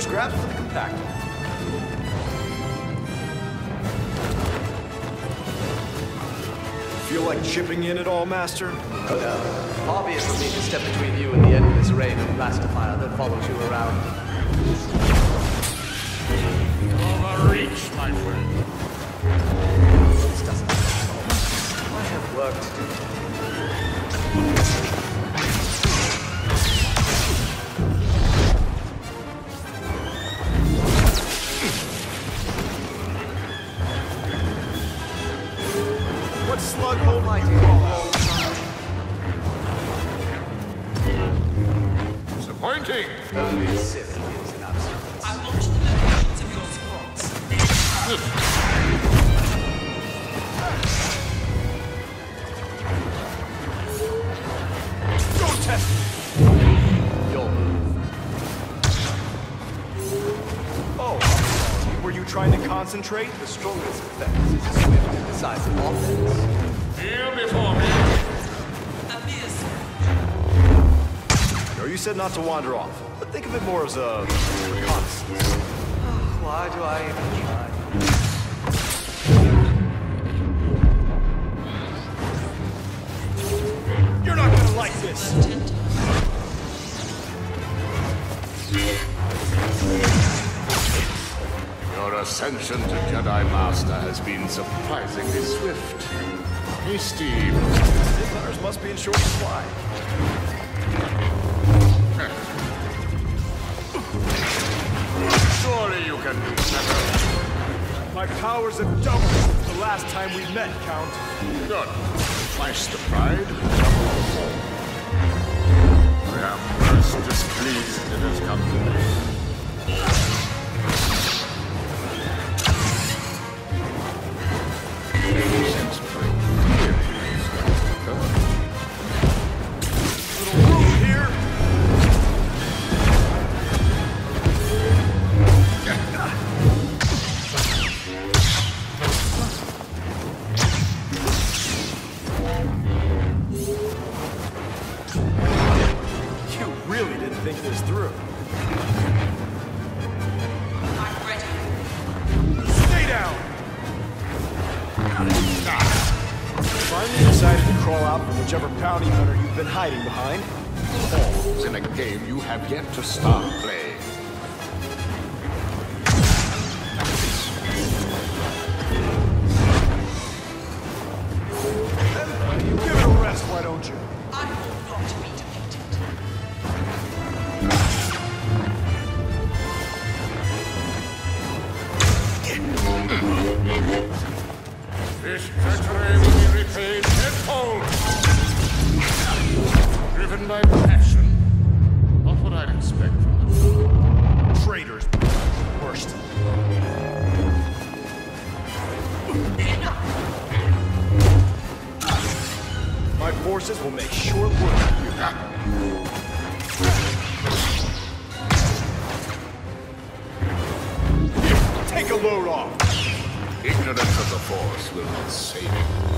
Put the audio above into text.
First grabs for the compactor. Feel like chipping in at all, Master? Oh no. Far be it from me to step between you and the endless rain of blaster fire that follows you around. Overreach, my friend. This doesn't matter. I have work to do. What slug hole might you call? Disappointing. Only Sith is an absence. I watched the locations of your squads. Don't test me! Your move. Oh, were you trying to concentrate? The strongest defense is a swift and decisive offense. Kneel before me. A mere No, you said not to wander off, but think of it more as a reconnaissance. Why do I even try? You're not gonna like this! Your ascension to Jedi Master has been surprisingly swift. Hey, Steve. Ours must be in short supply. Surely you can do better. My powers have doubled since the last time we met, Count. Good. Twice the pride, double the fall. I am most displeased it has come to this. Since Little room here. You really didn't think this through. I'm ready. Stay down! Finally decided to crawl out from whichever bounty hunter you've been hiding behind. Balls in a game you have yet to start playing. Then give it a rest, why don't you? I will not be defeated. This treachery will be repaid tenfold. Driven by passion. Not what I'd expect from them. Traitors. Worst. My forces will make short work of you. Take a load off. Ignorance of the Force will not save you.